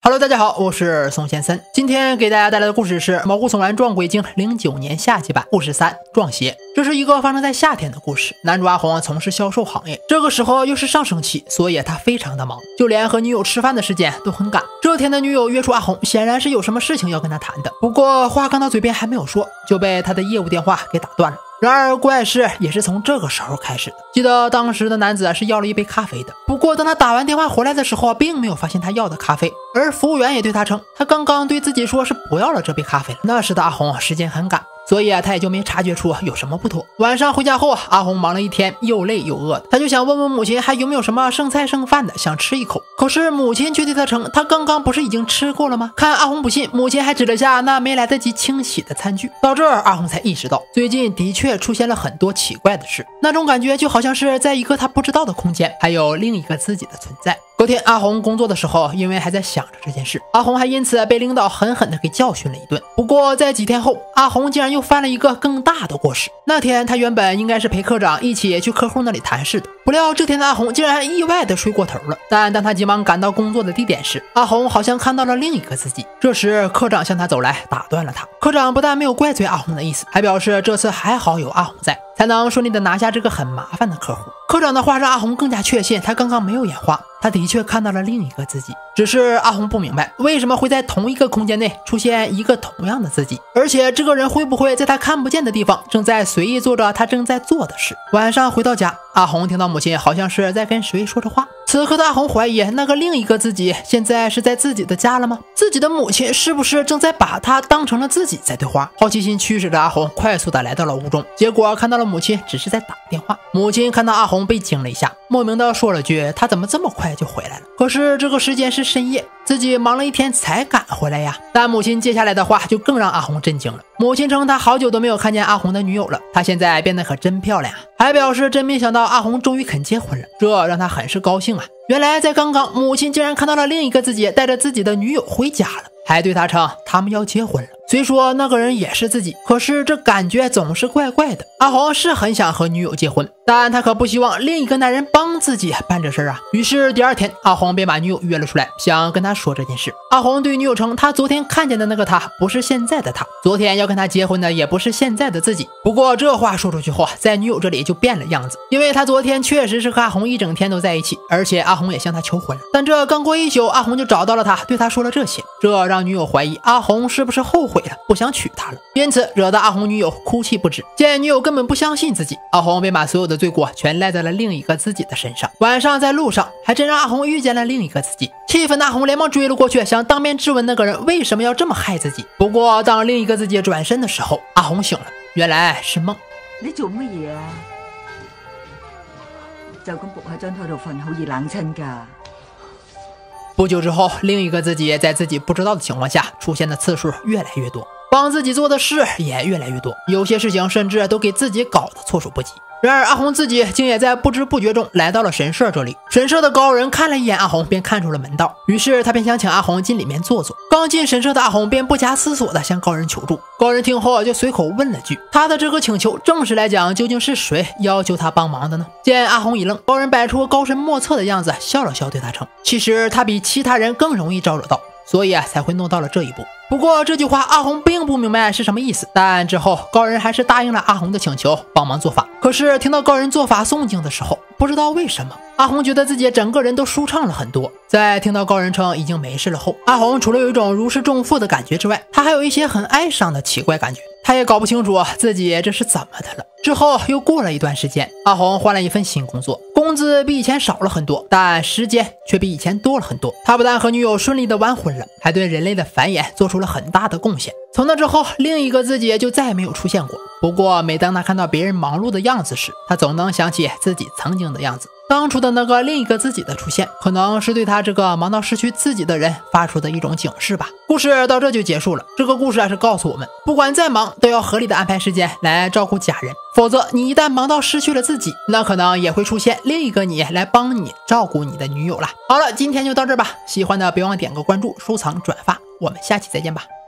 Hello， 大家好，我是宋先森。今天给大家带来的故事是《毛骨悚然撞鬼经》09年夏季版故事3撞邪。这是一个发生在夏天的故事。男主阿红从事销售行业，这个时候又是上升期，所以他非常的忙，就连和女友吃饭的时间都很赶。这天的女友约出阿红，显然是有什么事情要跟他谈的。不过话刚到嘴边还没有说，就被他的业务电话给打断了。然而怪事也是从这个时候开始的。记得当时的男子是要了一杯咖啡的，不过当他打完电话回来的时候，并没有发现他要的咖啡，而服务员也对他称，他刚刚对自己说是不要了这杯咖啡了。那时的阿红时间很赶，所以他也就没察觉出有什么不妥。晚上回家后，阿红忙了一天，又累又饿的，他就想问问母亲还有没有什么剩菜剩饭的，想吃一口。可是母亲却对他称，他刚刚不是已经吃过了吗？看阿红不信，母亲还指了下那没来得及清洗的餐具。到这儿，阿红才意识到，最近的确出现了很多奇怪的事，那种感觉就好像是在一个他不知道的空间，还有另一个自己的存在。隔天阿红工作的时候，因为还在想着这件事，阿红还因此被领导狠狠的给教训了一顿。不过在几天后，阿红竟然又犯了一个更大的过失。那天他原本应该是陪科长一起去客户那里谈事的，不料这天的阿红竟然意外的睡过头了。但当他急忙赶到工作的地点时，阿红好像看到了另一个自己。这时科长向他走来，打断了他。科长不但没有怪罪阿红的意思，还表示这次还好有阿红在，才能顺利的拿下这个很麻烦的客户。科长的话让阿红更加确信他刚刚没有眼花，他的确看到了另一个自己，只是阿红不明白为什么会在同一个空间内出现一个同样的自己，而且这个人会不会在他看不见的地方正在随意做着他正在做的事。晚上回到家，阿红听到母亲好像是在跟谁说着话。此刻的阿红怀疑那个另一个自己现在是在自己的家了吗？自己的母亲是不是正在把他当成了自己在对话？好奇心驱使着阿红快速的来到了屋中，结果看到了母亲只是在打电话。母亲看到阿红被惊了一下，莫名的说了句他怎么这么快就回来了。可是这个时间是深夜，自己忙了一天才赶回来呀。但母亲接下来的话就更让阿红震惊了。母亲称她好久都没有看见阿红的女友了，她现在变得可真漂亮啊，还表示真没想到阿红终于肯结婚了，这让她很是高兴啊。原来在刚刚，母亲竟然看到了另一个自己带着自己的女友回家了，还对她称他们要结婚了。虽说那个人也是自己，可是这感觉总是怪怪的。阿红是很想和女友结婚，但他可不希望另一个男人帮自己办这事啊。于是第二天，阿红便把女友约了出来，想跟他说这件事。阿红对女友称，他昨天看见的那个他不是现在的他，昨天要跟他结婚的也不是现在的自己。不过这话说出去后，在女友这里就变了样子，因为他昨天确实是和阿红一整天都在一起，而且阿红也向他求婚了。但这刚过一宿，阿红就找到了他，对他说了这些，这让女友怀疑阿红是不是后悔了，不想娶她了，因此惹得阿红女友哭泣不止。见女友根本不相信自己，阿红便把所有的罪过全赖在了另一个自己的身上。晚上在路上，还真让阿红遇见了另一个自己。气愤的阿红连忙追了过去，想当面质问那个人为什么要这麼害自己。不過當另一個自己轉身的時候，阿紅醒了，原來是夢。 你做乜嘢啊？就咁伏喺張台度瞓，好易冷親㗎。 不久之後，另一個自己在自己不知道的情況下出現的次數越來越多，幫自己做的事也越來越多，有些事情甚至都給自己搞得措手不及。然而阿紅自己竟也在不知不覺中來到了神社這裡。神社的高人看了一眼阿紅，便看出了門道，於是他便想請阿紅進裡面坐坐。剛進神社的阿紅便不假思索地向高人求助。高人聽後就隨口問了句，他的這個請求正式來講究竟是誰要求他幫忙的呢？見阿紅一愣，高人擺出高深莫測的樣子，笑了笑對他稱，其實他比其他人更容易招惹到，所以才會弄到了這一步。不過這句話阿紅並不明白是什麼意思，但之後高人還是答應了阿紅的請求，幫忙做法。可是聽到高人做法誦經的時候，不知道為什麼阿紅覺得自己整個人都舒暢了很多。在聽到高人稱已經沒事了後，阿紅除了有一種如釋重負的感覺之外，他還有一些很哀傷的奇怪感覺，他也搞不清楚自己這是怎麼的了。之後又過了一段時間，阿紅換了一份新工作，工資比以前少了很多，但時間卻比以前多了很多。他不但和女友順利的完婚了，還對人類的繁衍做出了很大的貢獻。從那之後，另一個自己就再也沒有出現過。不過每當他看到別人忙碌的樣子時，他總能想起自己曾經的樣子。當初的那個另一個自己的出現，可能是對他這個忙到失去自己的人發出的一種警示吧。故事到這就結束了。這個故事是告訴我們，不管再忙，都要合理的安排時間來照顧家人，否則你一旦忙到失去了自己，那可能也會出現另一個你來幫你照顧你的女友啦。好了，今天就到這吧。喜歡的別忘點個關注、收藏、轉發，我們下期再見吧。